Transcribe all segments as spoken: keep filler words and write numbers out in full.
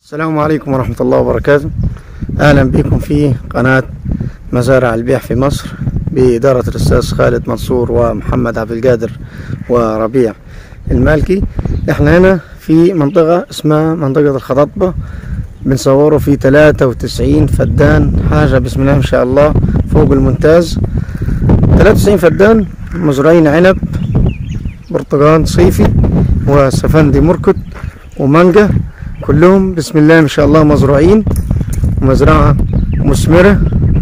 السلام عليكم ورحمة الله وبركاته. أهلا بكم في قناة مزارع البيع في مصر بإدارة الأستاذ خالد منصور ومحمد عبد القادر وربيع المالكي. احنا هنا في منطقة اسمها منطقة الخطاطبة، بنصوره في ثلاثة وتسعين فدان، حاجة بسم الله ما شاء الله فوق الممتاز. ثلاثة وتسعين فدان مزروعين عنب، برتقال صيفي، وسفندي مركد، ومانجا، كلهم بسم الله ما شاء الله مزروعين. مزرعة مثمرة،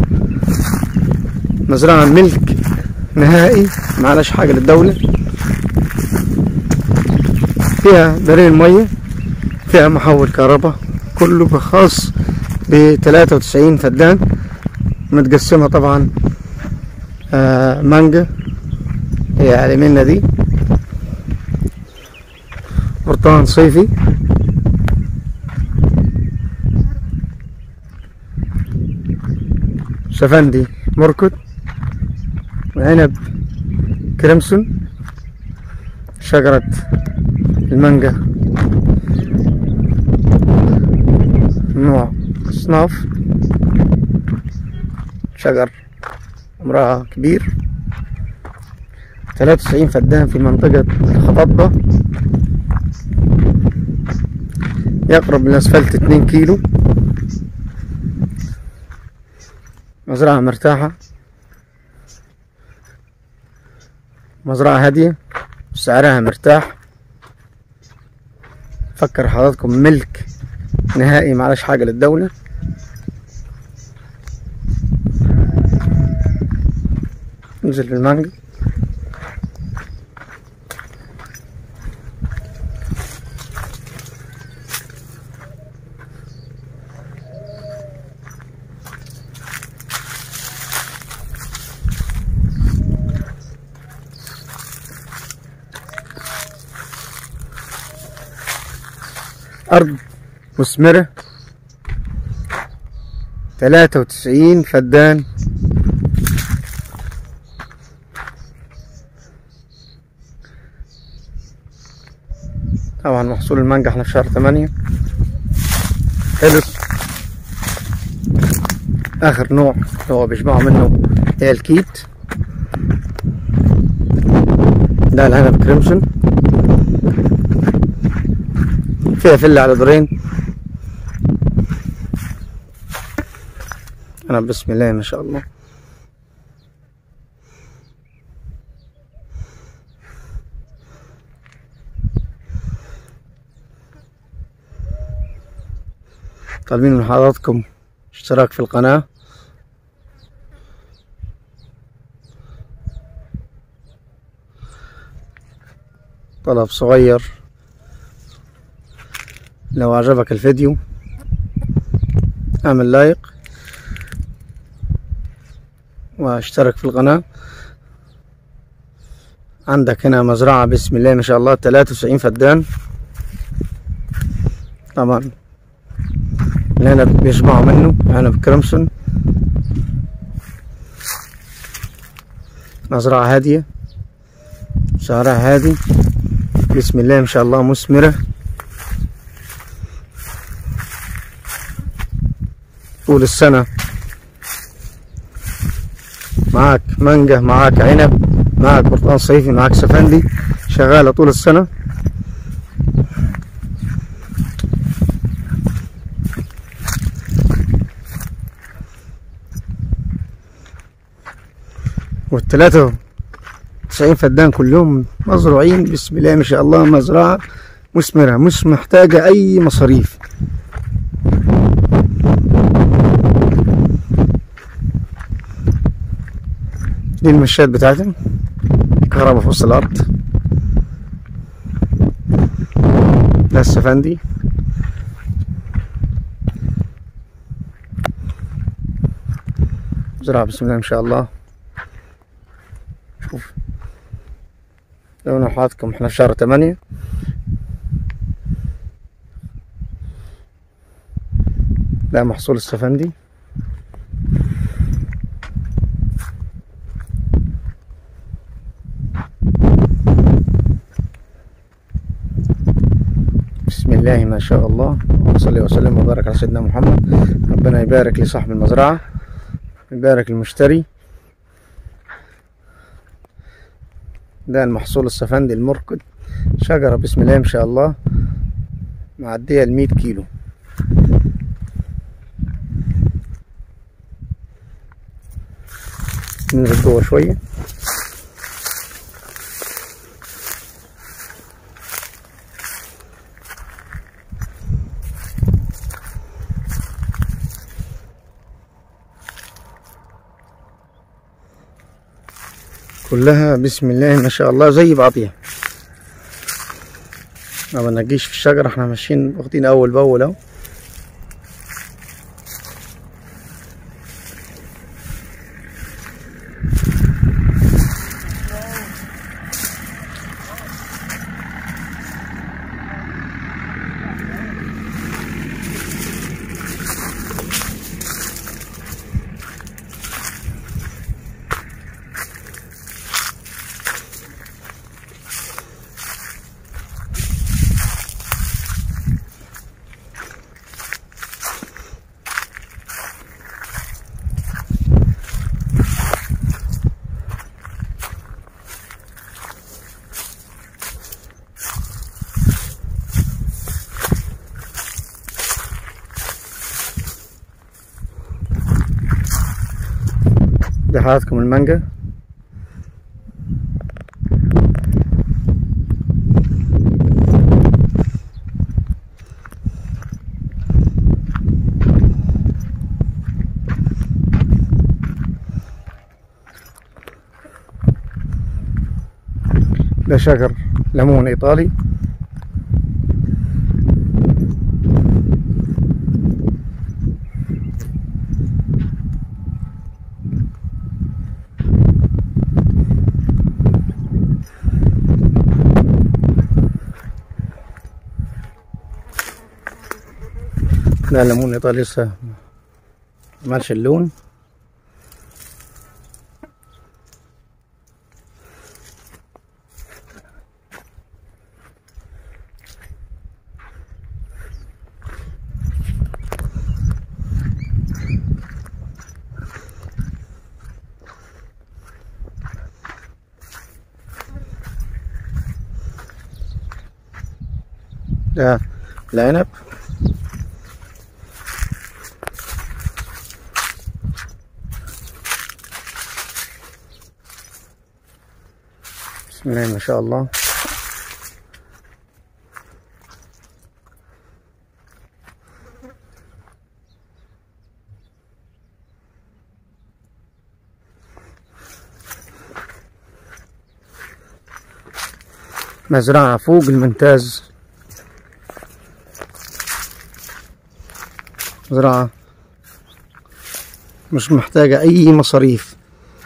مزرعة ملك نهائي، معلاش حاجة للدولة. فيها دارين مية، فيها محول كهرباء، كله خاص بثلاثة وتسعين فدان. متقسمة طبعا آه مانجا هي على يميننا دي، برتقال صيفي، سفندي مركد، وعنب كريمسون، شجرة المانجا نوع اصناف، شجر عمرها كبير. ثلاثة وتسعين فدان في منطقة الخطاطبة، يقرب من الاسفلت اتنين كيلو. مزرعة مرتاحة، مزرعة هادية، سعرها مرتاح. فكر حضراتكم ملك نهائي، معلاش حاجة للدولة. ننزل بالمانجا، أرض مثمرة، ثلاثة وتسعين فدان. طبعا محصول المانجا احنا في شهر ثمانية، خلص. آخر نوع اللي هو بيشبعوا منه هي الكيت، ده العنب كريمسون، فيها فلة على دورين. أنا بسم الله ما شاء الله. طالبين من حضراتكم اشتراك في القناة، طلب صغير. لو عجبك الفيديو اعمل لايك واشترك في القناة. عندك هنا مزرعة بسم الله ما شاء الله ثلاثة وتسعين فدان. طبعا العنب بيشبعوا منه، عنب كريمسون. مزرعة هادية، سعرها هادي، بسم الله ما شاء الله مثمرة. طول السنة معاك مانجا، معاك عنب، معاك برتقال صيفي، معاك سفندي، شغالة طول السنة. والثلاثة وتسعين فدان كلهم مزروعين بسم الله ما شاء الله. مزرعة مثمرة، مش محتاجة أي مصاريف. دي المشات بتاعتها، كهرباء في وسط الأرض. ده السفندي، زراعة بسم الله ما شاء الله. شوف لو انا حاطكم احنا في شهر ثمانية. ده محصول السفندي، بسم الله ما شاء الله، وصلي وسلم وبارك على سيدنا محمد. ربنا يبارك لصاحب المزرعة، يبارك المشتري. ده المحصول السفندي المرقد، شجرة بسم الله ما شاء الله معدية المية كيلو. ننزل جوه شوية. كلها بسم الله ما شاء الله زي بعضيها، ما بنجيش في الشجرة، احنا ماشيين واخدين اول باول اهو. ده حضراتكم المانجا. ده شجر ليمون ايطالي. ده ليمون ايطالي لسه مالش اللون. ده العنب. بسم الله ما شاء الله. مزرعة فوق الممتاز، مزرعة مش محتاجة أي مصاريف.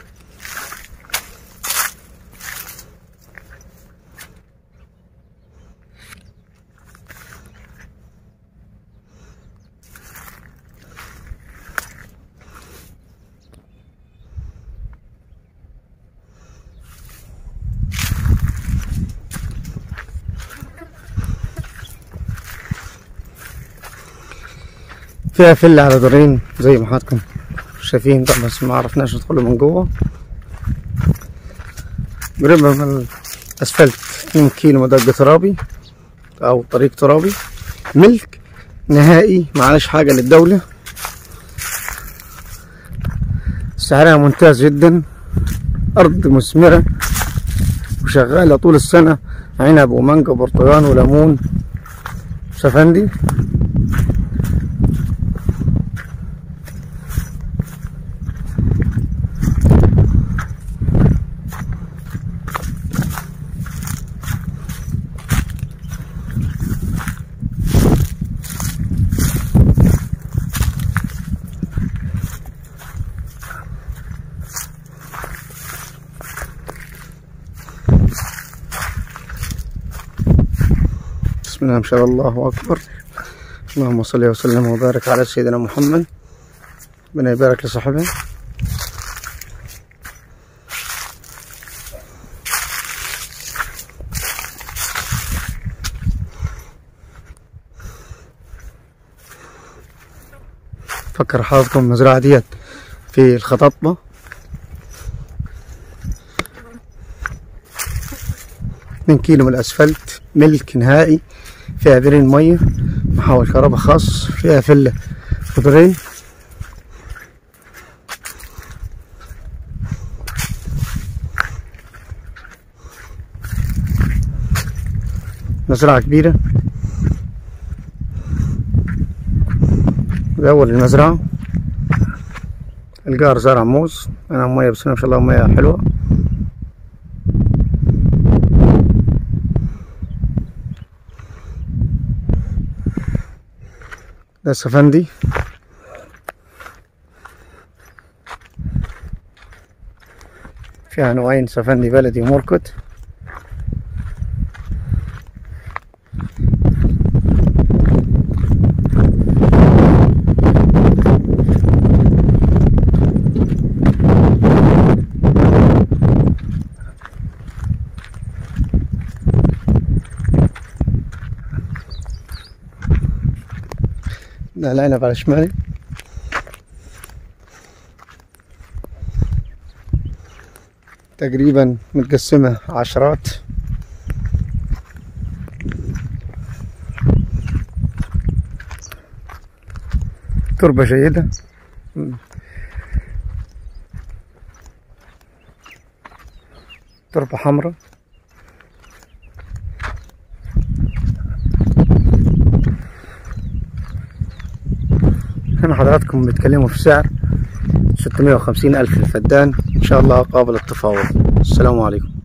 فيها فل على دورين زي ما حضراتكم شايفين ده، بس ما عرفناش ندخله من جوه. قريبة من الاسفلت، اتنين كيلو مدق ترابي او طريق ترابي، ملك نهائي، معلش حاجة للدولة. سعرها ممتاز جدا، ارض مثمرة وشغالة طول السنة، عنب ومانجا وبرتقال وليمون سفندي. بسم الله ما شاء الله أكبر. اللهم صل وسلم وبارك على سيدنا محمد. ربنا يبارك لصاحبه. فكر حضراتكم المزرعة ديت في الخطاطبة، اتنين كيلو من الأسفلت، ملك نهائي، فيها بيرين مية، محول كهرباء خاص، فيها فيلا خضرين. مزرعة كبيرة، ده أول المزرعة. الجار زرع موز، أنا مية بس ما شاء الله مية حلوة. ده سفندي، فيها نوعين، سفندي بلدي ومركت. ده العنب على شمالي. تقريبا متقسمة عشرات. تربة جيدة، تربة حمراء. هنا حضراتكم بيتكلموا في سعر ستمائة وخمسين ألف للفدان، إن شاء الله قابل التفاوض. السلام عليكم.